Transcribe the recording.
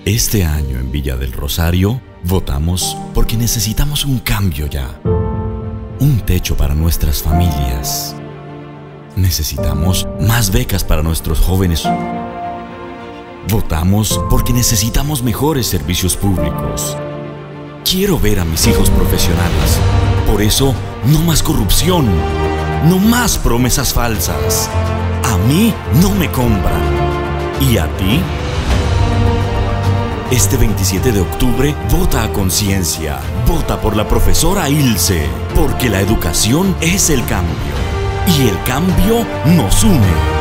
Este año en Villa del Rosario votamos porque necesitamos un cambio ya. Un techo para nuestras familias. Necesitamos más becas para nuestros jóvenes. Votamos porque necesitamos mejores servicios públicos. Quiero ver a mis hijos profesionales. Por eso, no más corrupción. No más promesas falsas. A mí no me compran. ¿Y a ti? Este 27 de octubre, vota a conciencia. Vota por la profesora Ilse, porque la educación es el cambio. Y el cambio nos une.